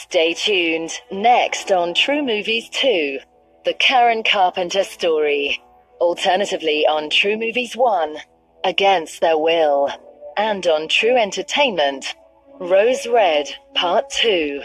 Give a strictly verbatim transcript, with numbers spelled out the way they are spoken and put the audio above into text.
Stay tuned. Next on True Movies two, The Karen Carpenter Story. Alternatively on True Movies one, Against Their Will. And on True Entertainment, Rose Red Part two.